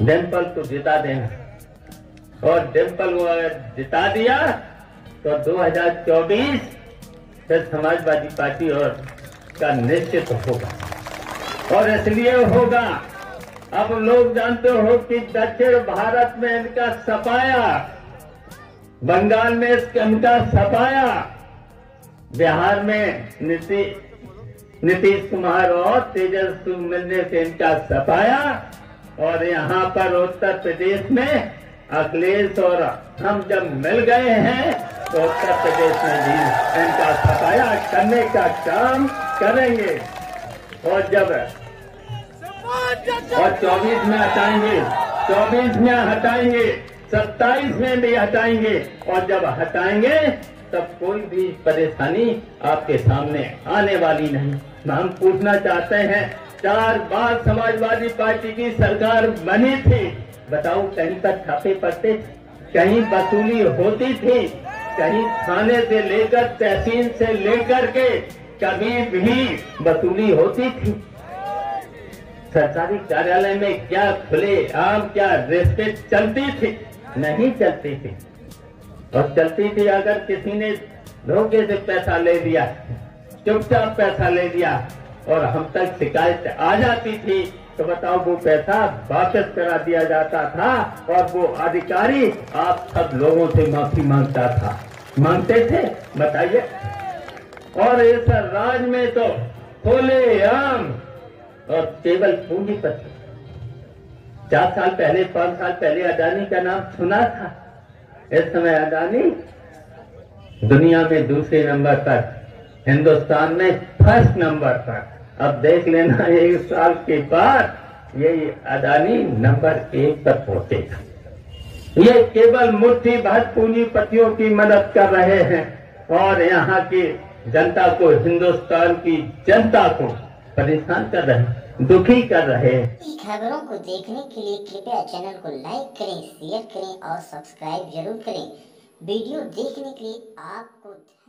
डिम्पल को जिता देना, और डिम्पल को जिता दिया तो 2024 फिर समाजवादी पार्टी और का निश्चित होगा। और इसलिए होगा, अब लोग जानते हो कि दक्षिण भारत में इनका सफाया, बंगाल में इनका सफाया, बिहार में नीतीश कुमार और तेजस्वी मिलने से इनका सफाया, और यहाँ पर उत्तर प्रदेश में अखिलेश और हम जब मिल गए हैं तो उत्तर प्रदेश में भी इनका सफाया करने का काम करेंगे। और 24 में हटाएंगे, 24 में हटाएंगे, 27 में भी हटाएंगे, और जब हटाएंगे तब कोई भी परेशानी आपके सामने आने वाली नहीं। हम पूछना चाहते हैं, 4 बार समाजवादी पार्टी की सरकार बनी थी, बताओ कहीं पर छापे पड़ते, कहीं वसूली होती थी, कहीं थाने से लेकर तहसील से लेकर के कभी भी वसूली होती थी? सरकारी कार्यालय में क्या खुले आम क्या रिश्वत चलती थी? नहीं चलती थी। और चलती थी अगर किसी ने धोखे से पैसा ले लिया, चुपचाप पैसा ले लिया और हम तक शिकायत आ जाती थी, तो बताओ वो पैसा वापस करा दिया जाता था और वो अधिकारी आप सब लोगों से माफी मांगता था। मांगते थे? बताइए। और इस राज में तो खुले आम और केवल पूंजीपति। 4 साल पहले 5 साल पहले अडानी का नाम सुना था। इस समय अडानी दुनिया में दूसरे नंबर पर, हिंदुस्तान में फर्स्ट नंबर पर। अब देख लेना 1 साल के बाद ये अडानी नंबर 1 पर पहुंचेगा। ये केवल मुट्ठी भर पूंजीपतियों की मदद कर रहे हैं और यहाँ की जनता को, हिंदुस्तान की जनता को परेशान कर रहे हैं, दुखी कर रहे हैं। खबरों को देखने के लिए कृपया चैनल को लाइक करें, शेयर करें और सब्सक्राइब जरूर करें। वीडियो देखने के लिए आपको